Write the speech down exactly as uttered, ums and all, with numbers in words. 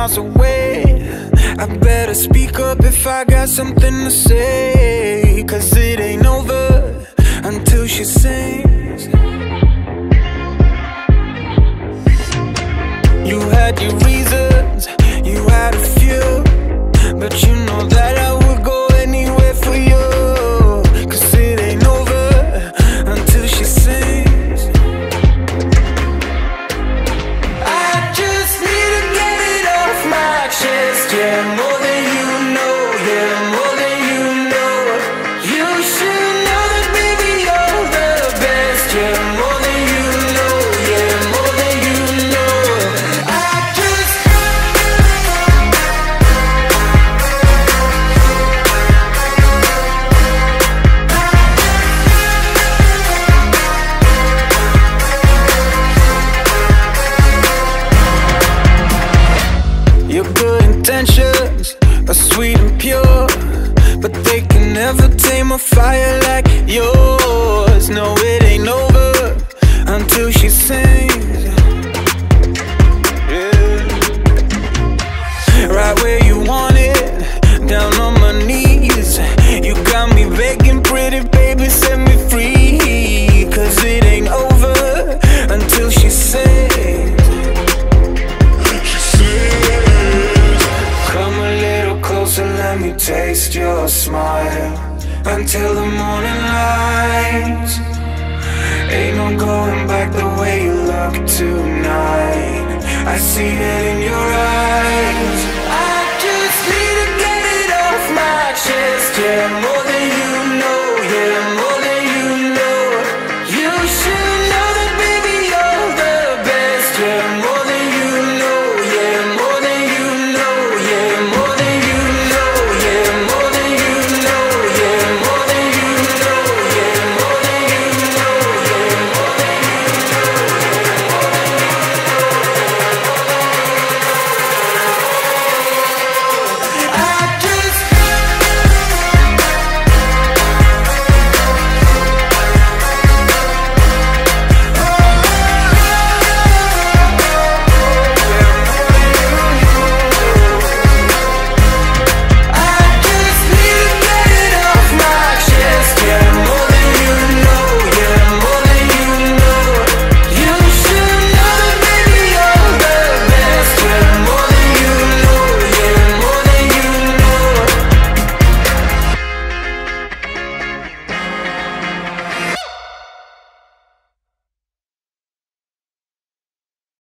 miles away. I better speak up if I got something to say, 'cause it ain't over until she sings. You had your reasons, you had a few, but you know that I would go anywhere for you, 'cause it ain't over until she sings. I just need to get it off my chest, yeah, more than you know, yeah, more than you know. You should know that, baby, you're the best, yeah, more than you know, yeah, more than you know. I just your good intentions are sweet and pure, but they can never tame a fire like yours. No, it ain't over until she sings. Yeah. Right where you want it, down on my knees. You got me begging, pretty baby, set me free, 'cause it ain't over until she sings. Come a little closer, let me taste your smile, until the morning light. Ain't no going back the way you look tonight. I see it in your eyes.